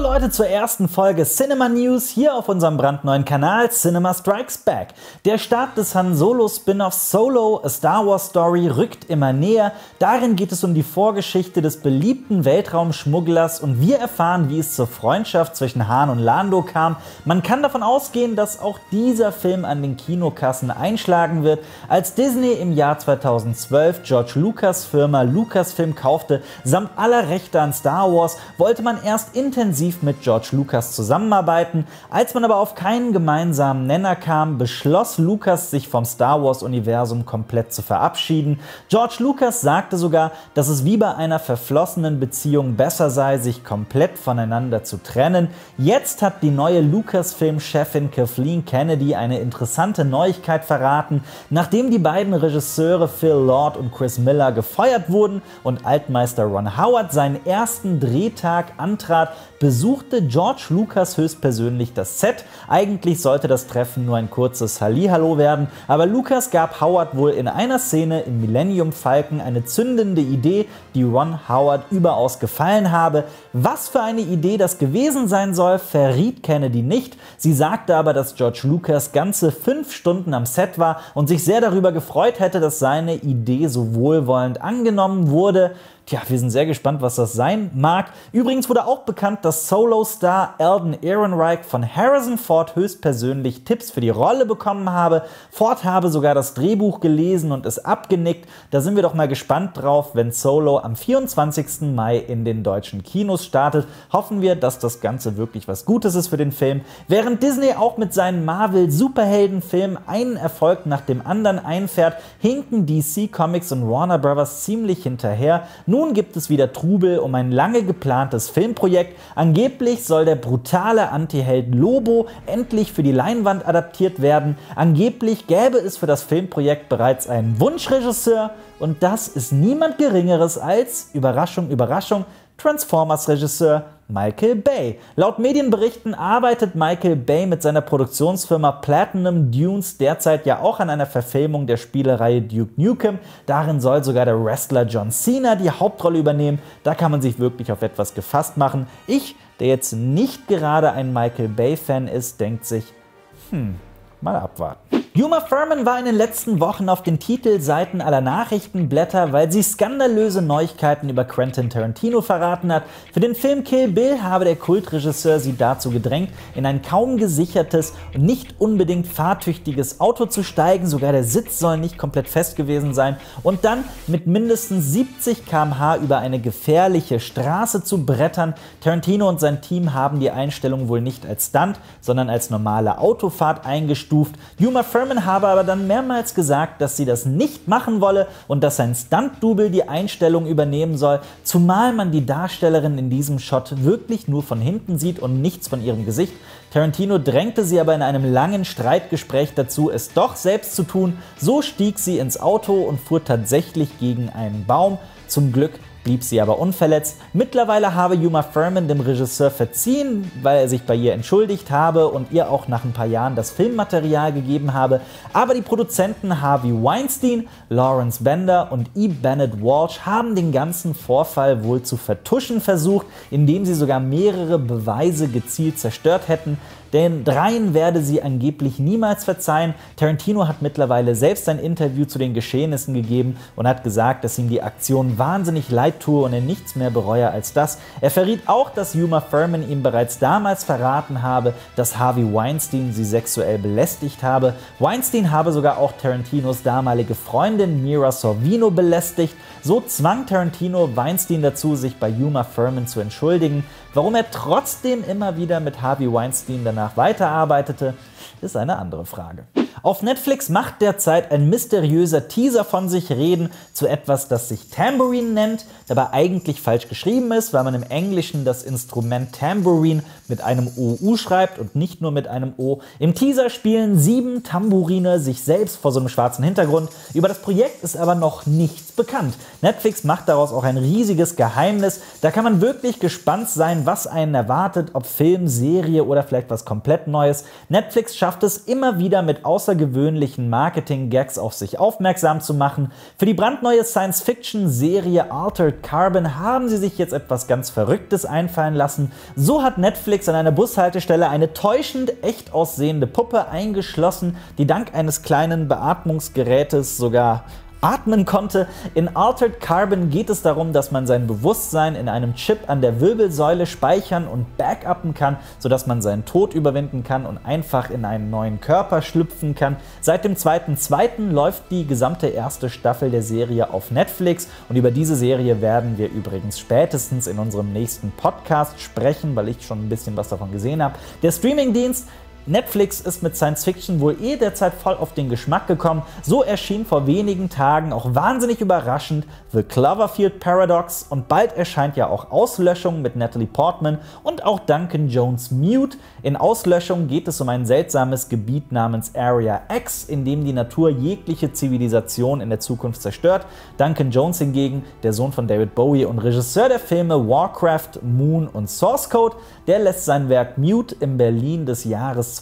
Leute zur ersten Folge Cinema News hier auf unserem brandneuen Kanal Cinema Strikes Back. Der Start des Han Solo Spin-offs Solo, A Star Wars Story rückt immer näher. Darin geht es um die Vorgeschichte des beliebten Weltraumschmugglers und wir erfahren, wie es zur Freundschaft zwischen Han und Lando kam. Man kann davon ausgehen, dass auch dieser Film an den Kinokassen einschlagen wird. Als Disney im Jahr 2012 George Lucas Firma Lucasfilm kaufte, samt aller Rechte an Star Wars, wollte man erst intensiv mit George Lucas zusammenarbeiten. Als man aber auf keinen gemeinsamen Nenner kam, beschloss Lucas, sich vom Star Wars Universum komplett zu verabschieden. George Lucas sagte sogar, dass es wie bei einer verflossenen Beziehung besser sei, sich komplett voneinander zu trennen. Jetzt hat die neue Lucasfilm-Chefin Kathleen Kennedy eine interessante Neuigkeit verraten. Nachdem die beiden Regisseure Phil Lord und Chris Miller gefeuert wurden und Altmeister Ron Howard seinen ersten Drehtag antrat, besuchte George Lucas höchstpersönlich das Set. Eigentlich sollte das Treffen nur ein kurzes Hallihallo werden, aber Lucas gab Howard wohl in einer Szene im Millennium Falcon eine zündende Idee, die Ron Howard überaus gefallen habe. Was für eine Idee das gewesen sein soll, verriet Kennedy nicht. Sie sagte aber, dass George Lucas ganze 5 Stunden am Set war und sich sehr darüber gefreut hätte, dass seine Idee so wohlwollend angenommen wurde. Tja, wir sind sehr gespannt, was das sein mag. Übrigens wurde auch bekannt, dass Solo-Star Alden Ehrenreich von Harrison Ford höchstpersönlich Tipps für die Rolle bekommen habe. Ford habe sogar das Drehbuch gelesen und es abgenickt. Da sind wir doch mal gespannt drauf, wenn Solo am 24. Mai in den deutschen Kinos startet. Hoffen wir, dass das Ganze wirklich was Gutes ist für den Film. Während Disney auch mit seinen Marvel-Superheldenfilmen einen Erfolg nach dem anderen einfährt, hinken DC Comics und Warner Bros. Ziemlich hinterher. Nun gibt es wieder Trubel um ein lange geplantes Filmprojekt. Angeblich soll der brutale Antiheld Lobo endlich für die Leinwand adaptiert werden. Angeblich gäbe es für das Filmprojekt bereits einen Wunschregisseur und das ist niemand Geringeres als, Überraschung, Überraschung, Transformers-Regisseur Michael Bay. Laut Medienberichten arbeitet Michael Bay mit seiner Produktionsfirma Platinum Dunes derzeit ja auch an einer Verfilmung der Spielereihe Duke Nukem. Darin soll sogar der Wrestler John Cena die Hauptrolle übernehmen. Da kann man sich wirklich auf etwas gefasst machen. Ich, der jetzt nicht gerade ein Michael Bay-Fan ist, denkt sich, mal abwarten. Uma Thurman war in den letzten Wochen auf den Titelseiten aller Nachrichtenblätter, weil sie skandalöse Neuigkeiten über Quentin Tarantino verraten hat. Für den Film Kill Bill habe der Kultregisseur sie dazu gedrängt, in ein kaum gesichertes und nicht unbedingt fahrtüchtiges Auto zu steigen. Sogar der Sitz soll nicht komplett fest gewesen sein. Und dann mit mindestens 70 km/h über eine gefährliche Straße zu brettern. Tarantino und sein Team haben die Einstellung wohl nicht als Stunt, sondern als normale Autofahrt eingestuft. Uma Thurman habe aber dann mehrmals gesagt, dass sie das nicht machen wolle und dass sein Stunt-Double die Einstellung übernehmen soll, zumal man die Darstellerin in diesem Shot wirklich nur von hinten sieht und nichts von ihrem Gesicht. Tarantino drängte sie aber in einem langen Streitgespräch dazu, es doch selbst zu tun. So stieg sie ins Auto und fuhr tatsächlich gegen einen Baum. Zum Glück blieb sie aber unverletzt. Mittlerweile habe Uma Thurman dem Regisseur verziehen, weil er sich bei ihr entschuldigt habe und ihr auch nach ein paar Jahren das Filmmaterial gegeben habe. Aber die Produzenten Harvey Weinstein, Lawrence Bender und E. Bennett Walsh haben den ganzen Vorfall wohl zu vertuschen versucht, indem sie sogar mehrere Beweise gezielt zerstört hätten. Den dreien werde sie angeblich niemals verzeihen. Tarantino hat mittlerweile selbst ein Interview zu den Geschehnissen gegeben und hat gesagt, dass ihm die Aktion wahnsinnig leid tue und er nichts mehr bereue als das. Er verriet auch, dass Uma Thurman ihm bereits damals verraten habe, dass Harvey Weinstein sie sexuell belästigt habe. Weinstein habe sogar auch Tarantinos damalige Freundin Mira Sorvino belästigt. So zwang Tarantino Weinstein dazu, sich bei Uma Thurman zu entschuldigen. Warum er trotzdem immer wieder mit Harvey Weinstein danach weiterarbeitete, ist eine andere Frage. Auf Netflix macht derzeit ein mysteriöser Teaser von sich reden zu etwas, das sich Tambourine nennt, dabei eigentlich falsch geschrieben ist, weil man im Englischen das Instrument Tambourine mit einem OU schreibt und nicht nur mit einem O. Im Teaser spielen 7 Tambourine sich selbst vor so einem schwarzen Hintergrund. Über das Projekt ist aber noch nichts bekannt. Netflix macht daraus auch ein riesiges Geheimnis. Da kann man wirklich gespannt sein, was einen erwartet, ob Film, Serie oder vielleicht was komplett Neues. Netflix schafft es immer wieder mit außergewöhnlichen außergewöhnlichen Marketing-Gags auf sich aufmerksam zu machen. Für die brandneue Science-Fiction-Serie Altered Carbon haben sie sich jetzt etwas ganz Verrücktes einfallen lassen. So hat Netflix an einer Bushaltestelle eine täuschend echt aussehende Puppe eingeschlossen, die dank eines kleinen Beatmungsgerätes sogar atmen konnte. In Altered Carbon geht es darum, dass man sein Bewusstsein in einem Chip an der Wirbelsäule speichern und backuppen kann, sodass man seinen Tod überwinden kann und einfach in einen neuen Körper schlüpfen kann. Seit dem 2.2. läuft die gesamte erste Staffel der Serie auf Netflix und über diese Serie werden wir übrigens spätestens in unserem nächsten Podcast sprechen, weil ich schon ein bisschen was davon gesehen habe. Der Streamingdienst Netflix ist mit Science Fiction wohl derzeit voll auf den Geschmack gekommen. So erschien vor wenigen Tagen auch wahnsinnig überraschend The Cloverfield Paradox und bald erscheint ja auch Auslöschung mit Natalie Portman und auch Duncan Jones Mute. In Auslöschung geht es um ein seltsames Gebiet namens Area X, in dem die Natur jegliche Zivilisation in der Zukunft zerstört. Duncan Jones hingegen, der Sohn von David Bowie und Regisseur der Filme Warcraft, Moon und Source Code, der lässt sein Werk Mute im Berlin des Jahres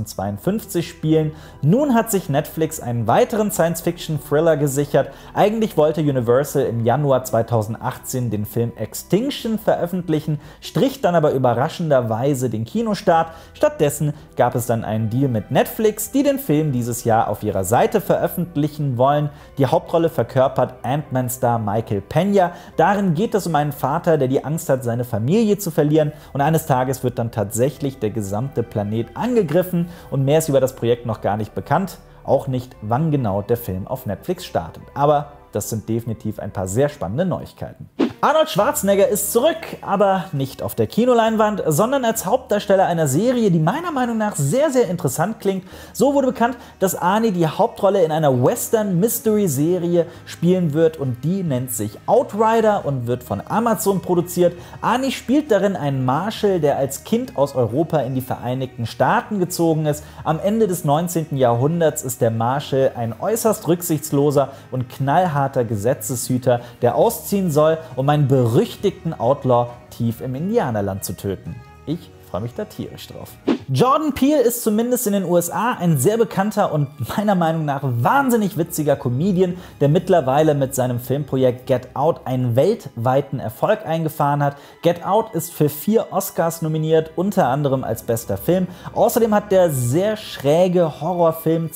2052 spielen. Nun hat sich Netflix einen weiteren Science-Fiction-Thriller gesichert. Eigentlich wollte Universal im Januar 2018 den Film Extinction veröffentlichen, strich dann aber überraschenderweise den Kinostart. Stattdessen gab es dann einen Deal mit Netflix, die den Film dieses Jahr auf ihrer Seite veröffentlichen wollen. Die Hauptrolle verkörpert Ant-Man-Star Michael Peña. Darin geht es um einen Vater, der die Angst hat, seine Familie zu verlieren, und eines Tages wird dann tatsächlich der gesamte Planet angegriffen und mehr ist über das Projekt noch gar nicht bekannt, auch nicht, wann genau der Film auf Netflix startet. Aber das sind definitiv ein paar sehr spannende Neuigkeiten. Arnold Schwarzenegger ist zurück, aber nicht auf der Kinoleinwand, sondern als Hauptdarsteller einer Serie, die meiner Meinung nach sehr, sehr interessant klingt. So wurde bekannt, dass Arnie die Hauptrolle in einer Western-Mystery-Serie spielen wird und die nennt sich Outrider und wird von Amazon produziert. Arnie spielt darin einen Marshal, der als Kind aus Europa in die Vereinigten Staaten gezogen ist. Am Ende des 19. Jahrhunderts ist der Marshal ein äußerst rücksichtsloser und knallharter Gesetzeshüter, der ausziehen soll, um einen berüchtigten Outlaw tief im Indianerland zu töten. Ich freue mich da tierisch drauf. Jordan Peele ist zumindest in den USA ein sehr bekannter und meiner Meinung nach wahnsinnig witziger Comedian, der mittlerweile mit seinem Filmprojekt Get Out einen weltweiten Erfolg eingefahren hat. Get Out ist für 4 Oscars nominiert, unter anderem als bester Film. Außerdem hat der sehr schräge Horrorfilm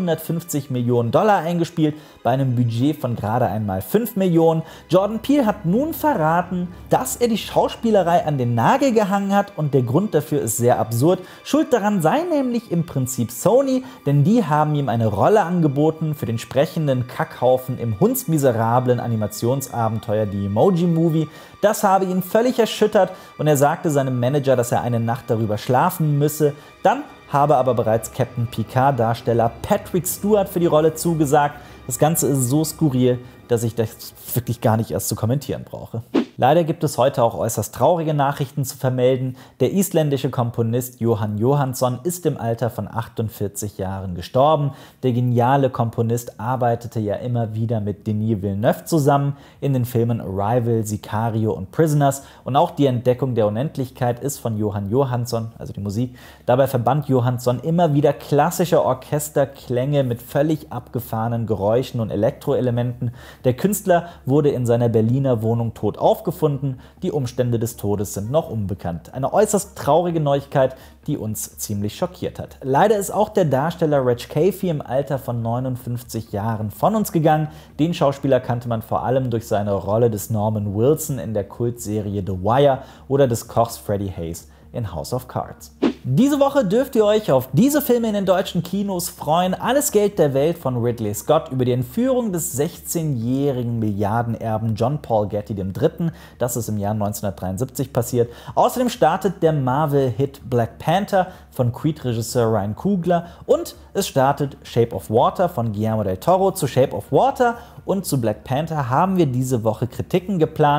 250 Millionen Dollar eingespielt, bei einem Budget von gerade einmal 5 Millionen. Jordan Peele hat nun verraten, dass er die Schauspielerei an den Nagel gehangen hat und der Grund dafür ist sehr absurd. Schuld daran sei nämlich im Prinzip Sony, denn die haben ihm eine Rolle angeboten für den sprechenden Kackhaufen im hundsmiserablen Animationsabenteuer The Emoji Movie. Das habe ihn völlig erschüttert und er sagte seinem Manager, dass er eine Nacht darüber schlafen müsse. Dann habe aber bereits Captain Picard-Darsteller Patrick Stewart für die Rolle zugesagt. Das Ganze ist so skurril, dass ich das wirklich gar nicht erst zu kommentieren brauche. Leider gibt es heute auch äußerst traurige Nachrichten zu vermelden. Der isländische Komponist Jóhann Jóhannsson ist im Alter von 48 Jahren gestorben. Der geniale Komponist arbeitete ja immer wieder mit Denis Villeneuve zusammen in den Filmen Arrival, Sicario und Prisoners. Und auch die Entdeckung der Unendlichkeit ist von Jóhann Jóhannsson, also die Musik. Dabei verband Jóhannsson immer wieder klassische Orchesterklänge mit völlig abgefahrenen Geräuschen und Elektroelementen. Der Künstler wurde in seiner Berliner Wohnung tot aufgefunden. Die Umstände des Todes sind noch unbekannt. Eine äußerst traurige Neuigkeit, die uns ziemlich schockiert hat. Leider ist auch der Darsteller Reg Caffey im Alter von 59 Jahren von uns gegangen. Den Schauspieler kannte man vor allem durch seine Rolle des Norman Wilson in der Kultserie The Wire oder des Kochs Freddie Hayes in House of Cards. Diese Woche dürft ihr euch auf diese Filme in den deutschen Kinos freuen. Alles Geld der Welt von Ridley Scott über die Entführung des 16-jährigen Milliardenerben John Paul Getty III. Das ist im Jahr 1973 passiert. Außerdem startet der Marvel-Hit Black Panther von Creed-Regisseur Ryan Coogler und es startet Shape of Water von Guillermo del Toro. Zu Shape of Water und zu Black Panther haben wir diese Woche Kritiken geplant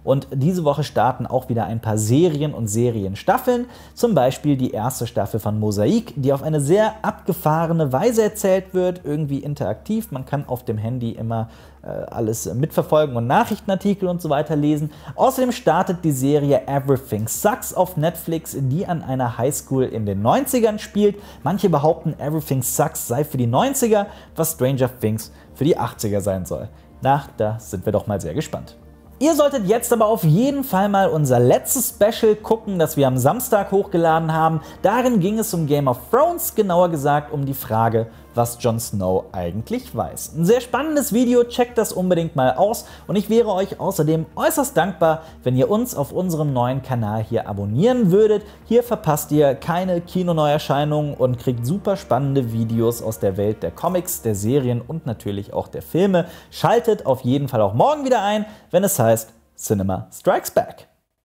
Und diese Woche starten auch wieder ein paar Serien und Serienstaffeln, zum Beispiel die erste Staffel von Mosaik, die auf eine sehr abgefahrene Weise erzählt wird, irgendwie interaktiv. Man kann auf dem Handy immer alles mitverfolgen und Nachrichtenartikel und so weiter lesen. Außerdem startet die Serie Everything Sucks auf Netflix, die an einer Highschool in den 90ern spielt. Manche behaupten, Everything Sucks sei für die 90er, was Stranger Things für die 80er sein soll. Na, da sind wir doch mal sehr gespannt. Ihr solltet jetzt aber auf jeden Fall mal unser letztes Special gucken, das wir am Samstag hochgeladen haben. Darin ging es um Game of Thrones, genauer gesagt um die Frage, was Jon Snow eigentlich weiß. Ein sehr spannendes Video, checkt das unbedingt mal aus und ich wäre euch außerdem äußerst dankbar, wenn ihr uns auf unserem neuen Kanal hier abonnieren würdet. Hier verpasst ihr keine Kinoneuerscheinungen und kriegt super spannende Videos aus der Welt der Comics, der Serien und natürlich auch der Filme. Schaltet auf jeden Fall auch morgen wieder ein, wenn es heißt Cinema Strikes Back.